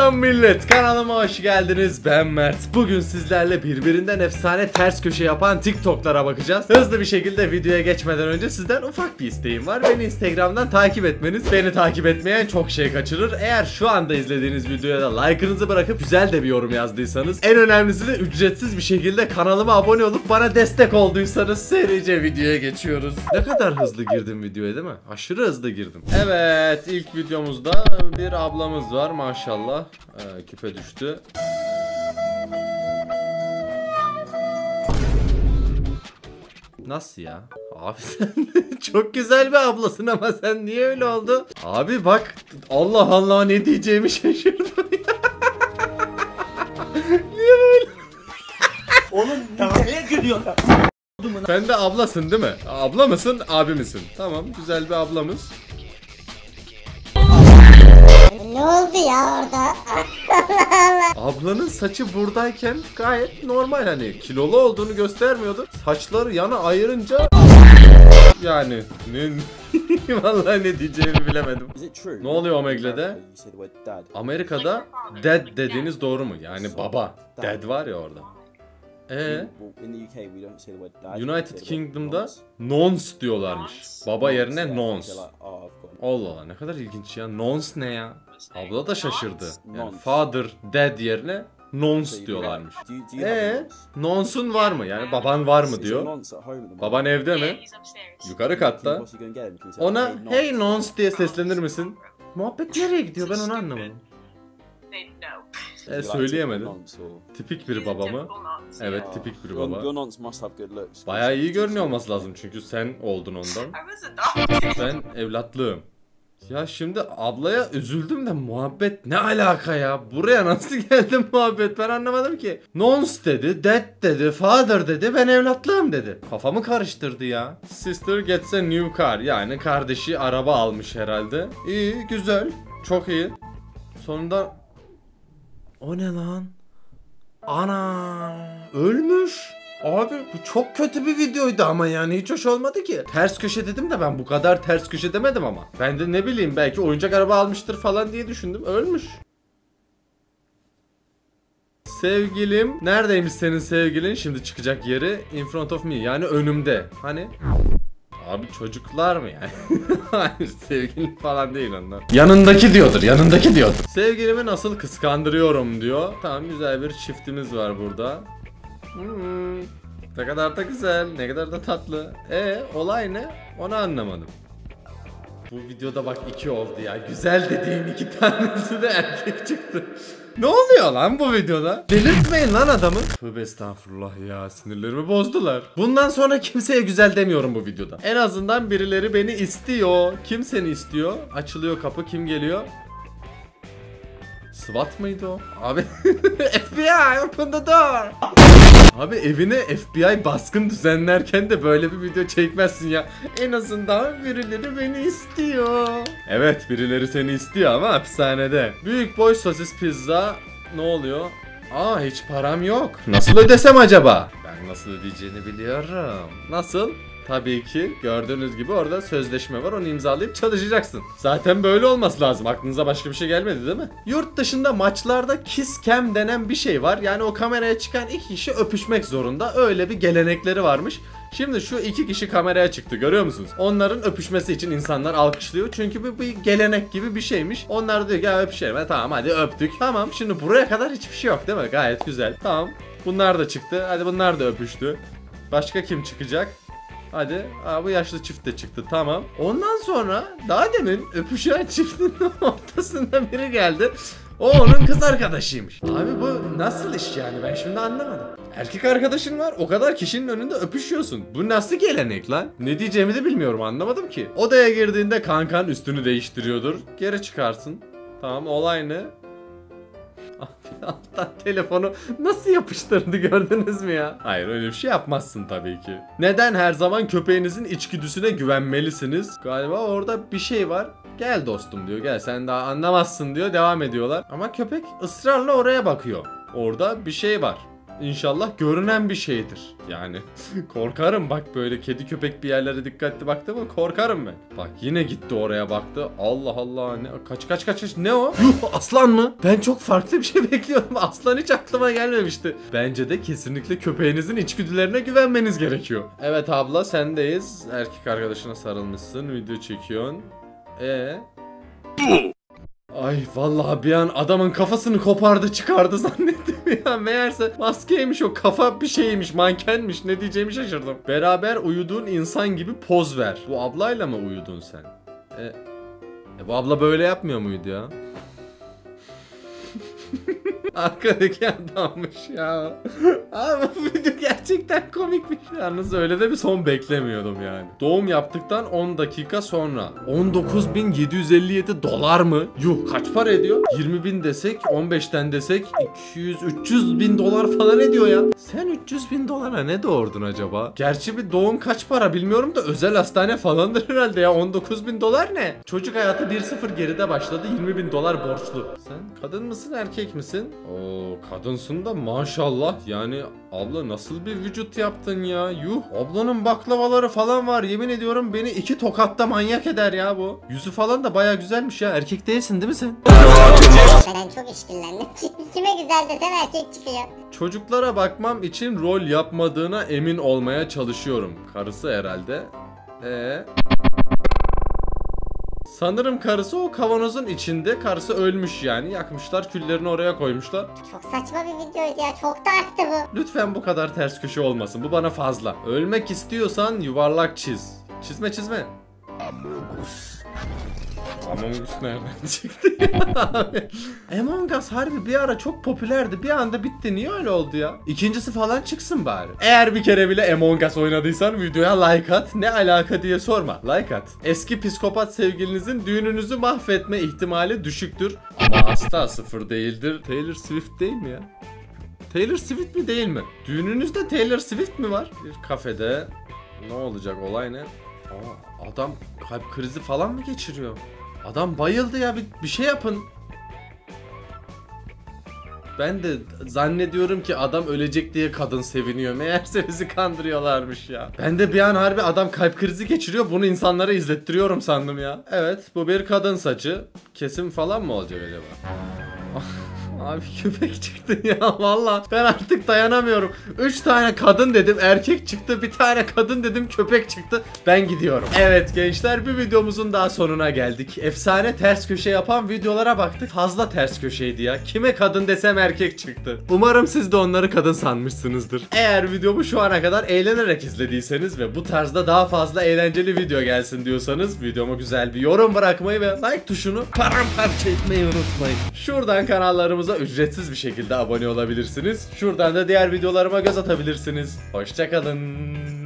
Selam millet, kanalıma hoş geldiniz. Ben Mert. Bugün sizlerle birbirinden efsane ters köşe yapan TikTok'lara bakacağız. Hızlı bir şekilde videoya geçmeden önce sizden ufak bir isteğim var. Beni Instagram'dan takip etmeniz. Beni takip etmeyen çok şey kaçırır. Eğer şu anda izlediğiniz videoya da like'ınızı bırakıp güzel de bir yorum yazdıysanız, en önemlisi de ücretsiz bir şekilde kanalıma abone olup bana destek olduysanız serice videoya geçiyoruz. Ne kadar hızlı girdim videoya değil mi? Aşırı hızlı girdim. Evet, ilk videomuzda bir ablamız var maşallah. Küpe düştü. Nasıl ya? Abi sen çok güzel bir ablasın ama sen niye öyle oldu? Abi bak, Allah Allah, ne diyeceğimi şaşırdım ya. Niye böyle? Oğlum nereye gidiyorsun? Sen de ablasın değil mi? Abla mısın, abi misin? Tamam, güzel bir ablamız. Ne oldu ya orada? Ablanın saçı buradayken gayet normal, hani kilolu olduğunu göstermiyordu. Saçları yana ayırınca yani vallahi ne diyeceğimi bilemedim. Ne oluyor Omegle'de? Amerika'da dad dediğiniz doğru mu? Yani baba. Dad var ya orada. United Kingdom'da nons diyorlarmış. Baba yerine nons. Allah Allah, ne kadar ilginç ya. Nons ne ya? Abla da şaşırdı. Yani father, dad yerine nons diyorlarmış. Nonsun var mı? Yani baban var mı diyor. Baban evde mi? Yukarı katta. Ona hey nons diye seslenir misin? Muhabbet nereye gidiyor, ben onu anlamadım. Söyleyemedim. Tipik bir baba mı? Evet, tipik bir baba. Bayağı iyi görünüyor olması lazım çünkü sen oldun ondan. Ben evlatlığım. Ya şimdi ablaya üzüldüm de muhabbet ne alaka ya? Buraya nasıl geldi muhabbet, ben anlamadım ki. Nons dedi, dad dedi, father dedi, ben evlatlığım dedi. Kafamı karıştırdı ya. Sister gets a new car, yani kardeşi araba almış herhalde. İyi, güzel, çok iyi. Sonunda... O ne lan? Ana, ölmüş. Abi bu çok kötü bir videoydu ama yani hiç hoş olmadı ki. Ters köşe dedim de ben bu kadar ters köşe demedim ama. Ben de ne bileyim, belki oyuncak araba almıştır falan diye düşündüm. Ölmüş. Sevgilim. Neredeymiş senin sevgilin? Şimdi çıkacak yeri in front of me, yani önümde. Hani? Abi çocuklar mı yani? Hayır, sevgilim falan değil onlar. Yanındaki diyordur, yanındaki diyordur. Sevgilimi nasıl kıskandırıyorum diyor. Tamam, güzel bir çiftimiz var burada. Ne kadar da güzel, ne kadar da tatlı. Olay ne? Onu anlamadım. Bu videoda bak 2 oldu ya. Güzel dediğim 2 tanesi de erkek çıktı. Ne oluyor lan bu videoda? Delirtmeyin lan adamı. Tövbe estağfurullah ya, sinirlerimi bozdular. Bundan sonra kimseye güzel demiyorum bu videoda. En azından birileri beni istiyor. Kim seni istiyor? Açılıyor kapı, kim geliyor? SWAT mıydı o? Abi FBI open the door. Abi evine FBI baskın düzenlerken de böyle bir video çekmezsin ya. En azından birileri beni istiyor. Evet, birileri seni istiyor ama hapishanede. Büyük boy sosis pizza. Ne oluyor? Hiç param yok. Nasıl ödesem acaba? Ben nasıl ödeyeceğini biliyorum. Nasıl? Tabii ki gördüğünüz gibi orada sözleşme var, onu imzalayıp çalışacaksın. Zaten böyle olması lazım, aklınıza başka bir şey gelmedi değil mi? Yurt dışında maçlarda kiss cam denen bir şey var. Yani o kameraya çıkan 2 kişi öpüşmek zorunda, öyle bir gelenekleri varmış. Şimdi şu 2 kişi kameraya çıktı, görüyor musunuz? Onların öpüşmesi için insanlar alkışlıyor çünkü bu bir gelenek gibi bir şeymiş. Onlar diyor ki ya öpüşelim, tamam hadi öptük. Tamam, şimdi buraya kadar hiçbir şey yok değil mi? Gayet güzel. Tamam, bunlar da çıktı, hadi bunlar da öpüştü. Başka kim çıkacak? Hadi, bu yaşlı çift de çıktı, tamam. Ondan sonra daha demin öpüşen çiftin ortasında biri geldi. O onun kız arkadaşıymış. Abi bu nasıl iş yani, ben şimdi anlamadım. Erkek arkadaşın var, o kadar kişinin önünde öpüşüyorsun. Bu nasıl gelenek lan? Ne diyeceğimi de bilmiyorum, anlamadım ki. Odaya girdiğinde kankan üstünü değiştiriyordur. Geri çıkarsın. Tamam, olay ne? Alttan telefonu nasıl yapıştırdı, gördünüz mü ya? Hayır, öyle bir şey yapmazsın tabii ki. Neden her zaman köpeğinizin içgüdüsüne güvenmelisiniz? Galiba orada bir şey var. Gel dostum diyor, gel sen daha anlamazsın diyor, devam ediyorlar. Ama köpek ısrarla oraya bakıyor. Orada bir şey var. İnşallah görünen bir şeydir. Yani korkarım bak, böyle kedi köpek bir yerlere dikkatli baktı mı korkarım ben. Bak yine gitti oraya baktı. Allah Allah, ne kaç ne o? Yuh, aslan mı? Ben çok farklı bir şey bekliyordum. Aslan hiç aklıma gelmemişti. Bence de kesinlikle köpeğinizin içgüdülerine güvenmeniz gerekiyor. Evet abla, sendeyiz. Erkek arkadaşına sarılmışsın, video çekiyorsun. Ay vallahi bir an adamın kafasını kopardı çıkardı zannettim ya. Meğerse maskeymiş o, kafa bir şeymiş, mankenmiş, ne diyeceğimi şaşırdım. Beraber uyuduğun insan gibi poz ver. Bu ablayla mı uyudun sen? Bu abla böyle yapmıyor muydu ya? Arkadaki adammış ya. Abi bu video gerçekten komikmiş. Yalnız öyle de bir son beklemiyordum yani. Doğum yaptıktan 10 dakika sonra 19.757 dolar mı? Yuh, kaç para ediyor? 20.000 desek, 15'ten desek 200-300 bin dolar falan ediyor ya. Sen 300 bin dolara ne doğurdun acaba? Gerçi bir doğum kaç para bilmiyorum da özel hastane falandır herhalde ya. 19 bin dolar ne? Çocuk hayatı 1-0 geride başladı, 20 bin dolar borçlu. Sen kadın mısın erkek misin? Oo, kadınsın da maşallah. Yani abla nasıl bir vücut yaptın ya? Yuh, ablanın baklavaları falan var, yemin ediyorum beni 2 tokatta manyak eder ya bu. Yüzü falan da baya güzelmiş ya. Erkek değilsin değil mi sen? Ben çok işkillendim. Kime güzel desem erkek çıkıyor. Çocuklara bakmam için rol yapmadığına emin olmaya çalışıyorum. Karısı herhalde. Sanırım karısı o kavanozun içinde. Karısı ölmüş yani. Yakmışlar, küllerini oraya koymuşlar. Çok saçma bir videoydu ya. Çok da aktı bu. Lütfen bu kadar ters köşe olmasın. Bu bana fazla. Ölmek istiyorsan yuvarlak çiz. Çizme. Among Us nereden çıktı ya? Among Us harbi bir ara çok popülerdi. Bir anda bitti. Niye öyle oldu ya? İkincisi falan çıksın bari. Eğer bir kere bile Among Us oynadıysan videoya like at. Ne alaka diye sorma. Like at. Eski psikopat sevgilinizin düğününüzü mahvetme ihtimali düşüktür. Ama asla sıfır değildir. Taylor Swift değil mi ya? Taylor Swift mi değil mi? Düğününüzde Taylor Swift mi var? Bir kafede ne olacak, olay ne? Adam kalp krizi falan mı geçiriyor? Adam bayıldı ya, bir şey yapın. Ben de zannediyorum ki adam ölecek diye kadın seviniyor. Meğerse bizi kandırıyorlarmış ya. Ben de bir an harbi adam kalp krizi geçiriyor, bunu insanlara izlettiriyorum sandım ya. Evet, bu bir kadın saçı. Kesim falan mı olacak acaba? Abi köpek çıktı ya, valla ben artık dayanamıyorum. 3 tane kadın dedim, erkek çıktı. Bir tane kadın dedim, köpek çıktı. Ben gidiyorum. Evet gençler, bir videomuzun daha sonuna geldik. Efsane ters köşe yapan videolara baktık. Fazla ters köşeydi ya. Kime kadın desem erkek çıktı. Umarım siz de onları kadın sanmışsınızdır. Eğer videomu şu ana kadar eğlenerek izlediyseniz ve bu tarzda daha fazla eğlenceli video gelsin diyorsanız videoma güzel bir yorum bırakmayı ve like tuşunu paramparça etmeyi unutmayın. Şuradan kanallarımıza ücretsiz bir şekilde abone olabilirsiniz. Şuradan da diğer videolarıma göz atabilirsiniz. Hoşça kalın.